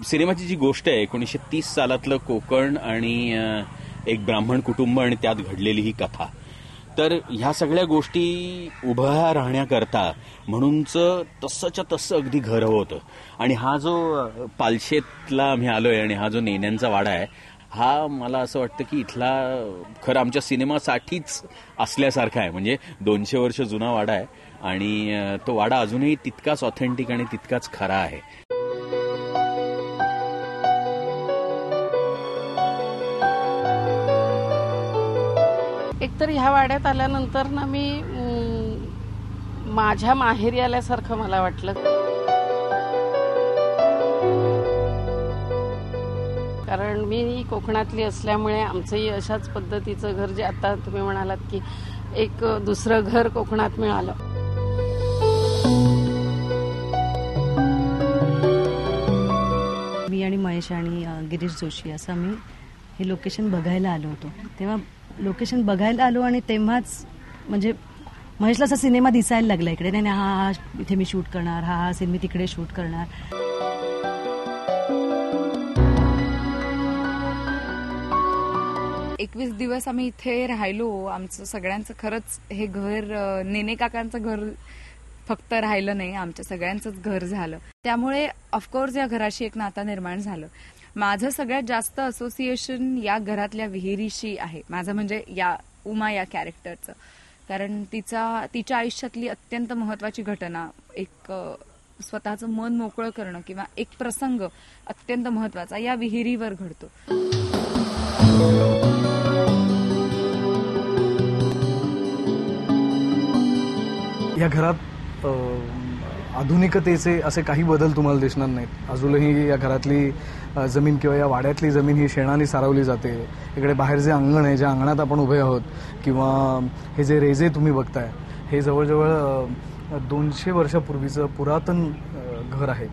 सिनेमाची जी गोष्ट आहे 1930 सालातलं कोकण आणि एक ब्राह्मण कुटुंब आणि त्यात घडलेली ही कथा, तर ह्या सगळ्या गोष्टी उभ्या राहण्याकरता म्हणूनच तसंच्या तसं अगदी घर हवं होतं. आणि हा जो पालशेतला आम्ही आलोय आणि हा जो नेण्यांचा वाडा आहे, हा मला असं वाटतं की इथला खरं आमच्या सिनेमासाठीच असल्यासारखा आहे. म्हणजे 200 वर्ष जुना वाडा आहे आणि तो वाडा अजूनही तितकाच ऑथेंटिक आणि तितकाच खरा आहे. एकतर ह्या वाड्यात आल्यानंतर ना मी माझ्या माहेरी आल्यासारखं मला वाटलं. कारण मी कोकणातली असल्यामुळे आमचंही अशाच पद्धतीचं घर, जे आता तुम्ही म्हणालात की एक दुसरं घर कोकणात मिळालं. मी आणि महेश आणि गिरीश जोशी असं आम्ही हे लोकेशन बघायला आलो होतो. तेव्हा लोकेशन बघायला आलो आणि तेव्हाच म्हणजे महेशला असा सिनेमा दिसायला लागला इकडे. नाही हा इथे मी शूट करणार, हा सीन मी तिकडे शूट करणार. 21 दिवस आम्ही इथे राहिलो. आमचं सगळ्यांचं खरंच हे घर नेने काकांचं घर फक्त राहिलं नाही, आमच्या सगळ्यांचंच घर झालं. त्यामुळे ऑफकोर्स या घराशी एक नातं निर्माण झालं. माझं सगळ्यात जास्त असोसिएशन या घरातल्या विहिरीशी आहे. माझं म्हणजे या उमा या कॅरेक्टरचं. कारण तिच्या आयुष्यातली अत्यंत महत्वाची घटना, एक स्वतःचं मन मोकळं करणं किंवा एक प्रसंग अत्यंत महत्वाचा या विहिरीवर घडतो. या घरात आधुनिकतेचे असे काही बदल तुम्हाला दिसणार नाहीत. अजूनही या घरातली जमीन किंवा या वाड्यातली जमीन ही शेणाने सारवली जाते. इकडे बाहेर जे अंगण आहे, ज्या अंगणात आपण उभे आहोत, किंवा हे जे रेजे तुम्ही बघताय, हे जवळजवळ 200 वर्षापूर्वीचं पुरातन घर आहे.